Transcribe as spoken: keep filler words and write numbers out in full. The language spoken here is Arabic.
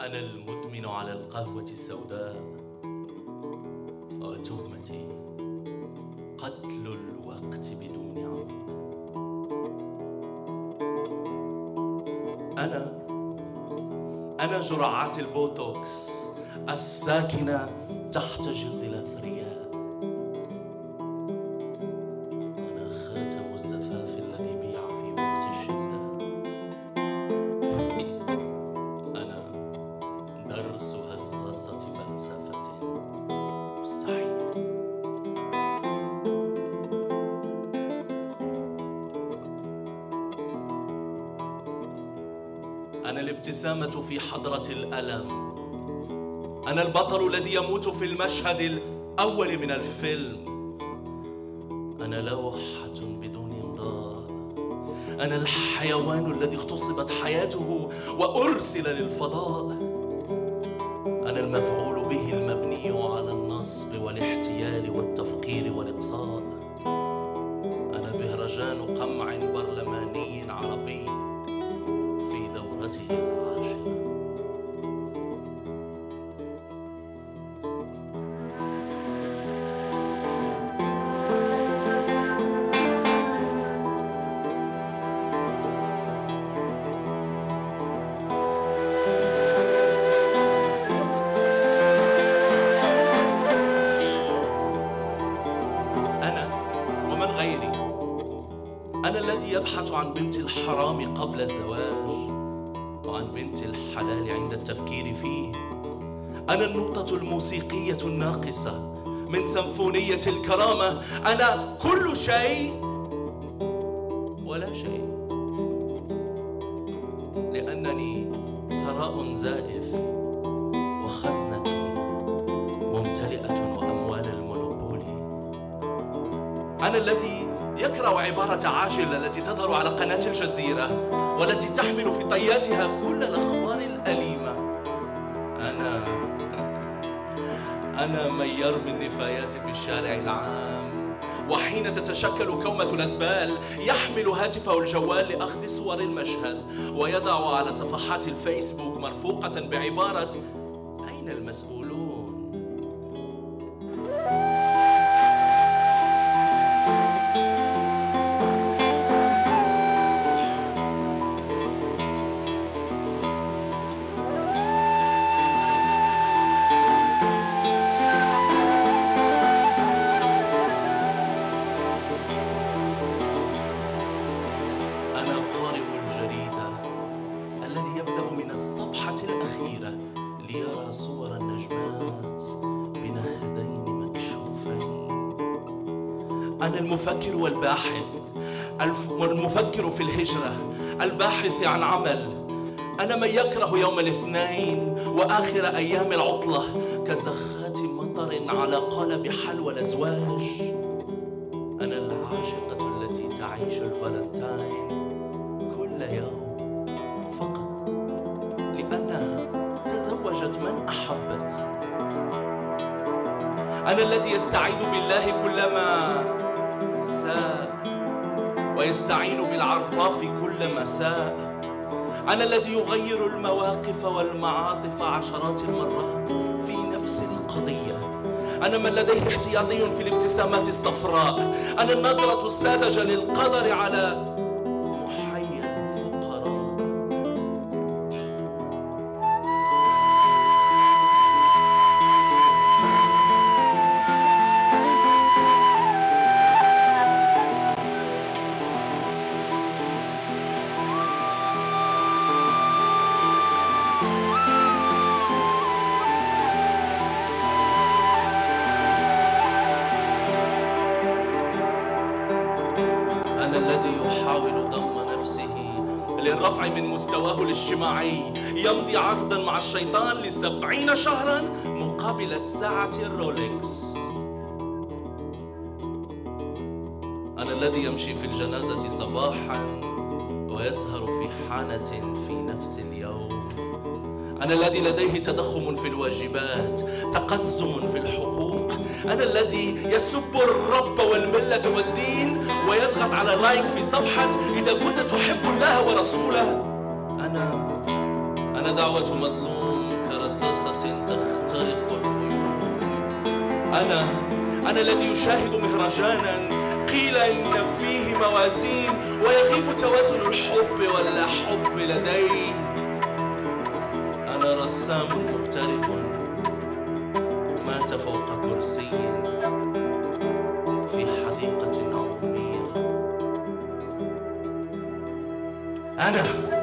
أنا المدمن على القهوة السوداء، وتهمتي قتل الوقت بدون عمد. أنا أنا جرعات البوتوكس الساكنة تحت جلد الأثرياء. أنا خاتم الزفاف الذي بيع في وقت الشدة. أنا درس هساسة فلسفة مستحيل. أنا الابتسامة في حضرة الألم. أنا البطل الذي يموت في المشهد الأول من الفيلم. أنا لوحة بدون إمضاء. أنا الحيوان الذي اغتصبت حياته وأرسل للفضاء. أنا المفعول به المبني على النصب والاحتيال والتفقير والإقصاء. أنا بهرجان قمع برلماني عربي في دورته العاشرة. غيري. أنا الذي يبحث عن بنت الحرام قبل الزواج وعن بنت الحلال عند التفكير فيه. أنا النقطة الموسيقية الناقصة من سيمفونية الكرامة. أنا كل شيء ولا شيء، لأنني ثراء زائف وخزنتي ممتلئة وأموال المونوبولي. أنا الذي يكره عبارة عاجل التي تظهر على قناة الجزيرة والتي تحمل في طياتها كل الأخبار الأليمة. أنا أنا من يرمي النفايات في الشارع العام، وحين تتشكل كومة الأزبال يحمل هاتفه الجوال لأخذ صور المشهد ويضع على صفحات الفيسبوك مرفوقة بعبارة أين المسؤولون؟ أنا قارئ الجريدة الذي يبدأ من الصفحة الأخيرة ليرى صور النجمات بنهدين مكشوفين. أنا المفكر والباحث والمفكر في الهجرة، الباحث عن عمل. أنا من يكره يوم الاثنين وآخر أيام العطلة كزخات مطر على قالب حلوى الأزواج. أنا العاشقة التي تعيش الفالنتاين كل يوم فقط لأنها تزوجت من أحبت. أنا الذي يستعيذ بالله كلما ساء ويستعين بالعراف كلما ساء. أنا الذي يغير المواقف والمعاطف عشرات المرات في نفس القضية. أنا من لديه احتياطي في الابتسامات الصفراء. أنا النظرة الساذجة للقدر على محيا الفقراء. أنا الذي يحاول ضم نفسه للرفع من مستواه الاجتماعي، يمضي عرضا مع الشيطان لسبعين شهرا مقابل الساعة الرولكس. أنا الذي يمشي في الجنازة صباحا ويسهر في حانة في نفس اليوم. أنا الذي لديه تضخم في الواجبات، تقزم في الحقوق. أنا الذي يسب الرب والملة والدين ويضغط على لايك في صفحة إذا كنت تحب الله ورسوله. أنا أنا دعوة مظلوم رصاصة تخترق البيوت. أنا أنا الذي يشاهد مهرجانا قيل إن فيه موازين ويغيب توازن الحب ولا حب لدي. أنا رسام مغترب مات فوق كرسي في حديقة عمومية. أنا